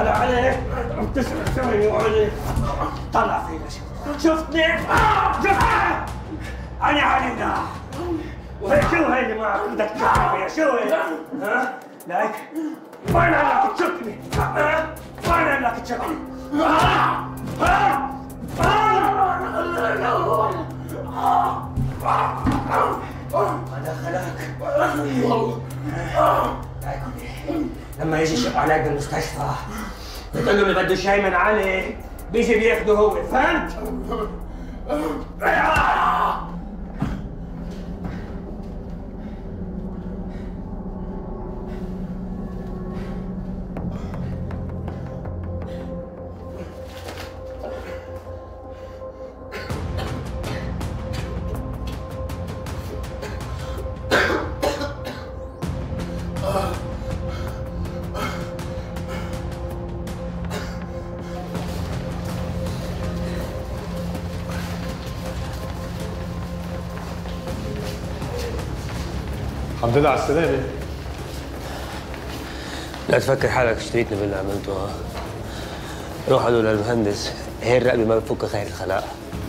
على عليك عم تسرق ثمني وعلي طلع فينا شفتني؟ شفتني؟ أنا علينا وهي شو هي اللي معك بدك تشوفني فيها؟ شو هي؟ ها؟ لك وين انك تشوفني؟ ها؟ وين انك تشوفني؟ ما دخلك؟ لما يجي يشق عليك بالمستشفى بتقول له اللي بده شيء من علي بيجي بياخده هو، فهمت؟ الحمد لله على السلامة. لا تفكر حالك اشتريتني باللي عملته ها. روح قولوا للمهندس هي الرقبة ما بتفك خير الخلاء.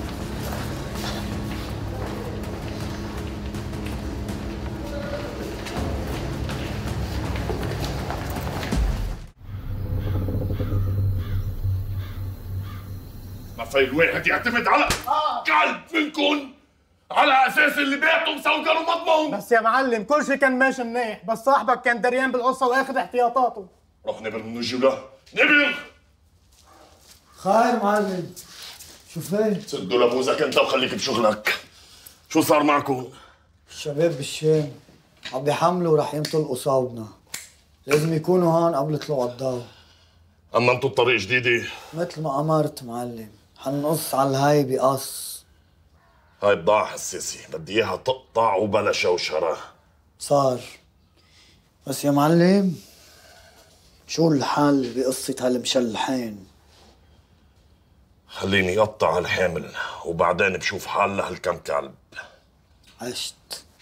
ما في الواحد يعتمد على كلب منكم على اساس اللي بيته مسوقر ومضمون. بس يا معلم كل شيء كان ماشي منيح، بس صاحبك كان دريان بالقصه واخذ احتياطاته. روح نبل من الجولة، نبل. خير معلم، شو فين؟ سدوا لابوزك انت وخليك بشغلك. شو صار معكم؟ الشباب بالشام عم بيحملوا ورح ينطلقوا صوبنا، لازم يكونوا هون قبل طلوع الضوء. اما انتوا الطريق جديدة؟ مثل ما امرت معلم، حنقص على الهاي بقص. هاي بضاعة حساسة، بدي اياها تقطع وبلا شوشرة. صار بس يا معلم شو الحل بقصة هالمشلحين؟ خليني اقطع الحامل وبعدين بشوف حال لهالكم كلب. عشت.